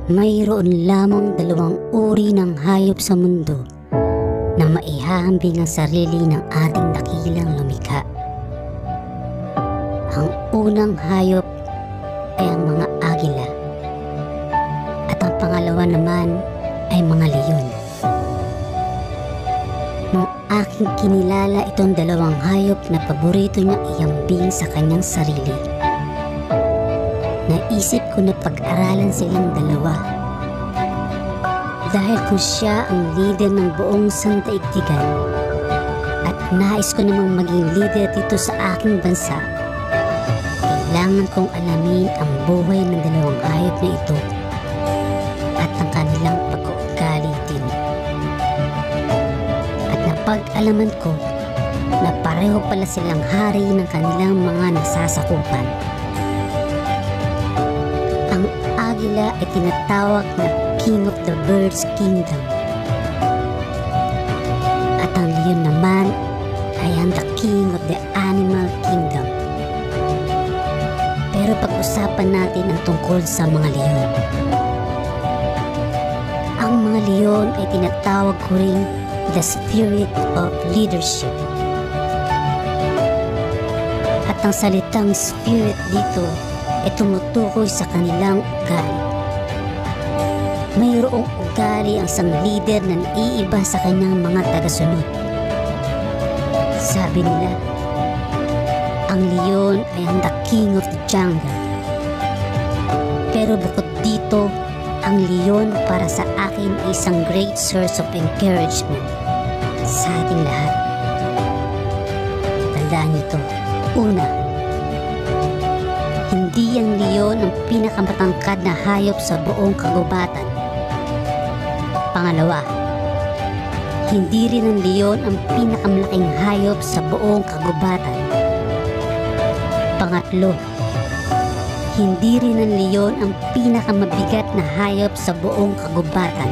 Mayroon lamang dalawang uri ng hayop sa mundo na maihahambing ang sarili ng ating dakilang lumikha. Ang unang hayop ay ang mga agila at ang pangalawa naman ay mga leon. Nung aking kinilala itong dalawang hayop na paborito niyang ihambing sa kanyang sarili, naisip ko na pag-aralan silang dalawa. Dahil kung siya ang leader ng buong sandaigdigan at nais ko namang maging leader dito sa aking bansa, kailangan kong alamin ang buhay ng dalawang hayop na ito at ang kanilang pag-uugali din. At napag-alaman ko na pareho pala silang hari ng kanilang mga nasasakupan. Ang agila ay tinatawag na King of the Birds Kingdom. At ang leon naman ay ang the King of the Animal Kingdom. Pero pag-usapan natin ang tungkol sa mga leon. Ang mga leon ay tinatawag ko ring the spirit of leadership. At ang salitang spirit dito ay tumutukoy sa kanilang ugali. Mayroong ugali ang isang leader na naiiba sa kanyang mga tagasunod. Sabi nila, ang leon ay ang the king of the jungle. Pero bukod dito, ang leon para sa akin ay isang great source of encouragement sa ating lahat. Tandaan niyo ito. Una, hindi ang leon ang pinakamatangkad na hayop sa buong kagubatan. Pangalawa, hindi rin ang leon ang pinakamalaking hayop sa buong kagubatan. Pangatlo, hindi rin ang leon ang pinakamabigat na hayop sa buong kagubatan.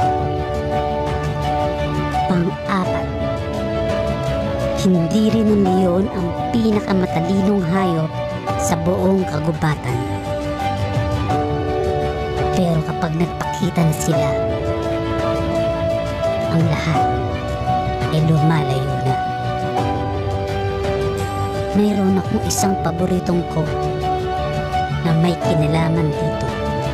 Pang-apat, hindi rin ang leon ang pinakamatalinong hayop sa buong kagubatan. Pero kapag nagpakita na sila, ang lahat ay lumalayo na. Mayroon akong isang paboritong quote na may kinalaman dito.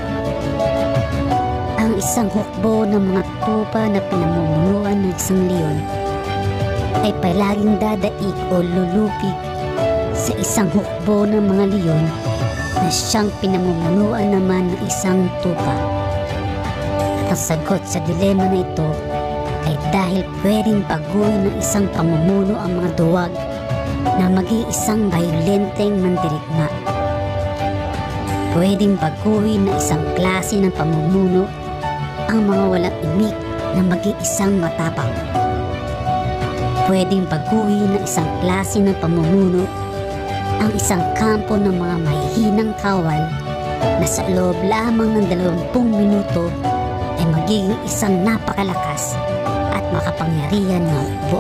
Ang isang hukbo ng mga tupa na pinamumunuan ng isang leon ay palaging dadaig o lulupig sa isang hukbo ng mga leon na siyang pinamumunuan naman ng isang tupa. At ang sagot sa dilema na ito ay dahil pwedeng baguhin ng isang pamumuno ang mga duwag na maging isang bayolenteng mandirigma. Pwedeng baguhin ng isang klase ng pamumuno ang mga walang imik na maging isang matapang. Pwedeng baguhin ng isang klase ng pamumuno ang isang kampo ng mga mahihinang kawal na sa loob lamang ng 20 minuto ay magiging isang napakalakas at makapangyarihan na hukbo.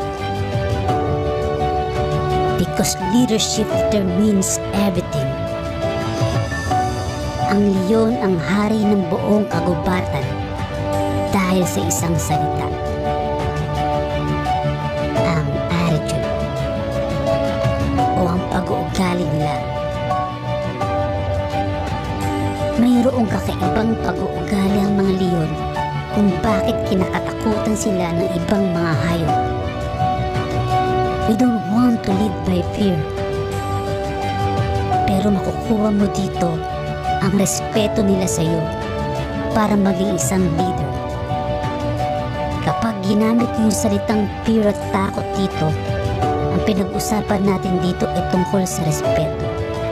Because leadership determines everything. Ang leon ang hari ng buong kagubatan dahil sa isang salita. Ang attitude o ang pag-uugali nila. Mayroong kakaibang pag-uugali ang mga leon kung bakit kinakatakutan sila ng ibang mga hayop. We don't want to live by fear. Pero makukuha mo dito ang respeto nila sa iyo para maging isang leader. Kapag ginamit ko yung salitang fear at takot dito, ang pinag-usapan natin dito ay tungkol sa respeto.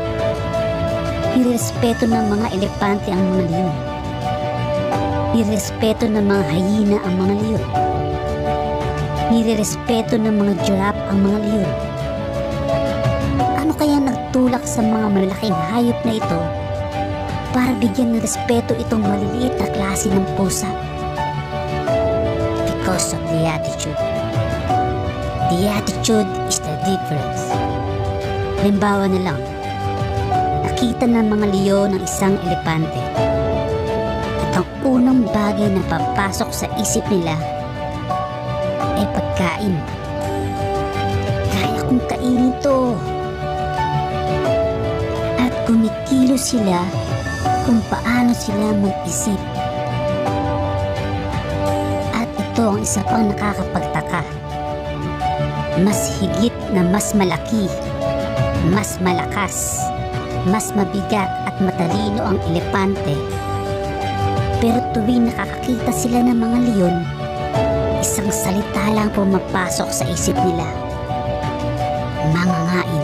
Irespeto ng mga elepante ang mga leon. Irespeto ng mga hyena ang mga leon. Nirerespeto ng mga giraffe ang mga leon. Ano kaya nagtulak sa mga malalaking hayop na ito para bigyan ng respeto itong maliliit na klase ng pusa? Because of the attitude. The attitude is the difference. Halimbawa na lang, nakita ng mga leon ng isang elepante at At ang unang bagay na papasok sa isip nila ay pagkain. Kaya kong kainin to. At kumikilos sila kung paano sila mag-isip. At ito ang isa pang nakakapagtaka. Mas higit na mas malaki, mas malakas, mas mabigat at matalino ang elepante. Pero tuwing nakakakita sila ng mga leon, isang salita lang pumapasok sa isip nila: mangangain.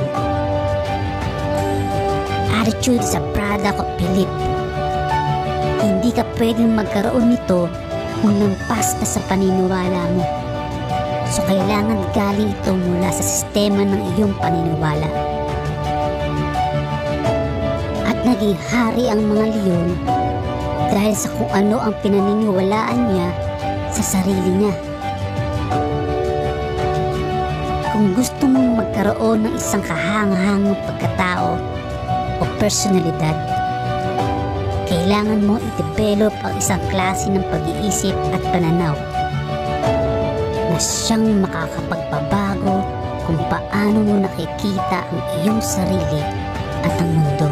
Attitude is a product of belief. Hindi ka pwedeng magkaroon nito kung lampas ka sa paniniwala mo. So kailangan galing ito mula sa sistema ng iyong paniniwala. At naging hari ang mga leon dahil sa kung ano ang pinaniniwalaan niya sa sarili niya. Kung gusto mong magkaroon ng isang kahangahangang pagkatao o personalidad, kailangan mo i-develop ang isang klase ng pag-iisip at pananaw na siyang makakapagpabago kung paano mo nakikita ang iyong sarili at ang mundo.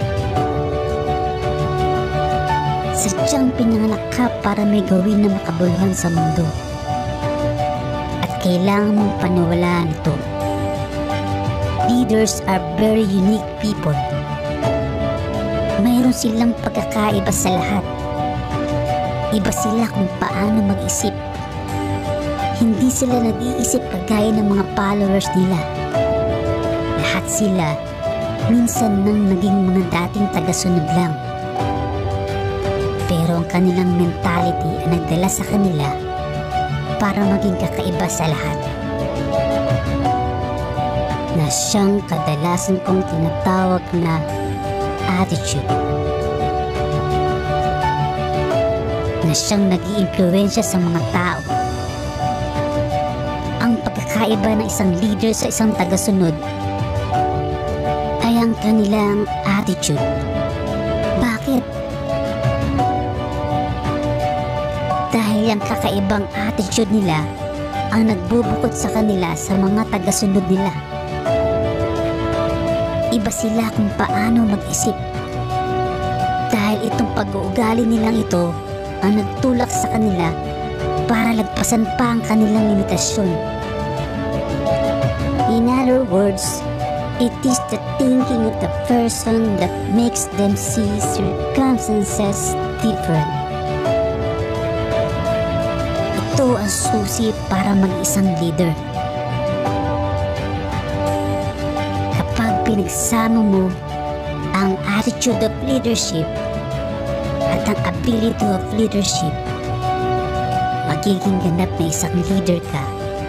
Sadyang pinanganak ka para may gawin na makabuluhan sa mundo. At kailangan mong paniwalaan ito. Leaders are very unique people. Mayroon silang pagkakaiba sa lahat. Iba sila kung paano mag-isip. Hindi sila nag-iisip kagaya ng mga followers nila. Lahat sila minsan nang naging mga dating tagasunod lang. Pero ang kanilang mentality ay nagdala sa kanila para maging kakaiba sa lahat. Na siyang kadalasan kong tinatawag na attitude. Na siyang nag-iimpluwensya sa mga tao. Ang pagkakaiba ng isang leader sa isang tagasunod ay ang kanilang attitude. Bakit? Dahil ang kakaibang attitude nila ang nagbubukod sa kanila sa mga tagasunod nila. Iba sila kung paano mag-isip. Dahil itong pag-uugali nilang ito ang nagtulak sa kanila para lagpasan pa ang kanilang limitasyon. In other words, it is the thinking of the person that makes them see circumstances different. Ito ang susi para mag-isang leader. Kapag pinagsama mo ang attitude of leadership at ang ability of leadership, magiging ganap na isang leader ka.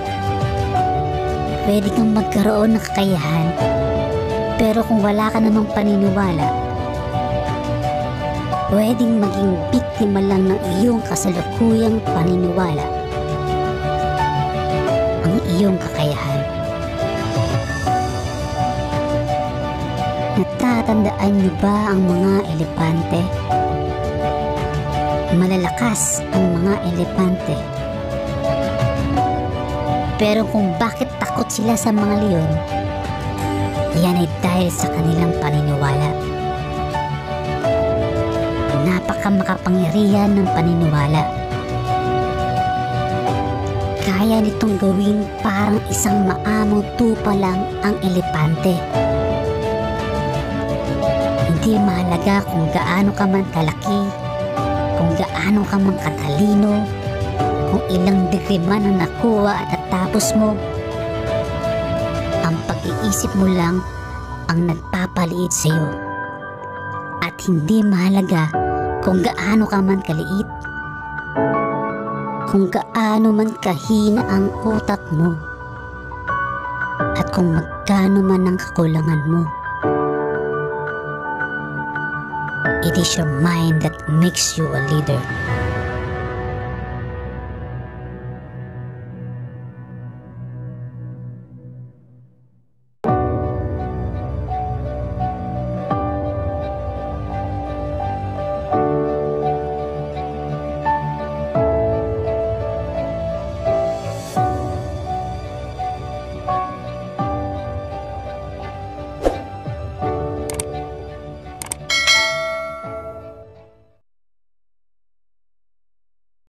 Pwede kang magkaroon ng kakayahan, pero kung wala ka namang paniniwala, pwedeng maging biktima lang ng iyong kasalukuyang paniniwala, ang iyong kakayahan. Natatandaan niyo ba ang mga elepante? Malalakas ang mga elepante. Pero kung bakit takot sila sa mga leon, yan ay dahil sa kanilang paniniwala. Napakamakapangyarihan ng paniniwala. Kaya nitong gawin parang isang maamong tupa lang ang elepante. Hindi mahalaga kung gaano ka man kalaki, kung gaano ka man katalino, kung ilang degree man ang nakuha at natapos mo. Ang pag-iisip mo lang ang nagpapaliit sa iyo. At hindi mahalaga kung gaano ka man kaliit, kung gaano man kahina ang utak mo, at kung magkano man ang kakulangan mo. It is your mind that makes you a leader.